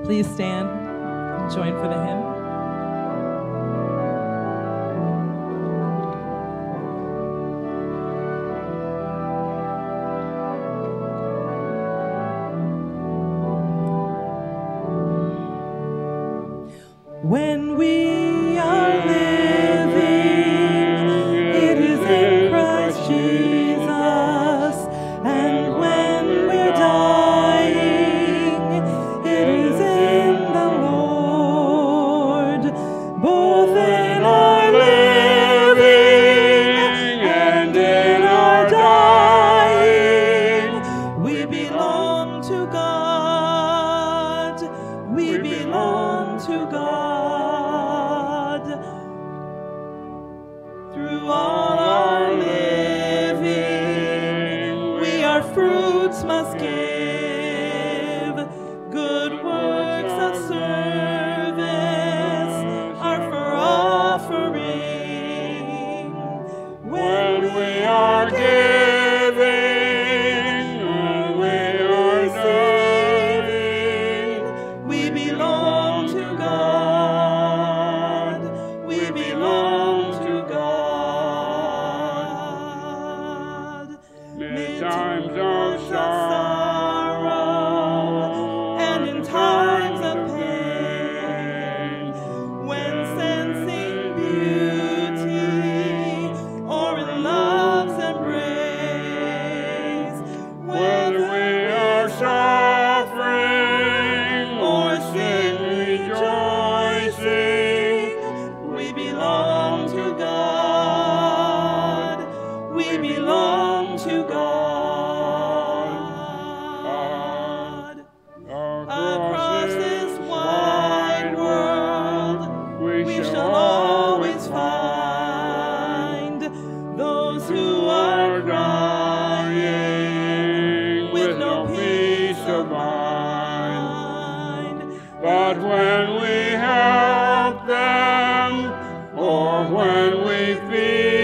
Please stand and join for the hymn. When we are living, it is in Christ Jesus, and when we're dying, it is in the Lord. Both in our living and in our dying, we belong to God. We belong to God. Through all our living, we our fruits must give. Good works of service are for offering. When we are giving, we are saving. We belong to God. We belong to God. Mid times of sorrow and in times of pain, when sensing beauty or in love's embrace, when we are suffering or sin rejoicing, we belong to God. We belong to God. Across this wide world, we shall always find those who are crying with no peace of mind. But when we help them, or when we feed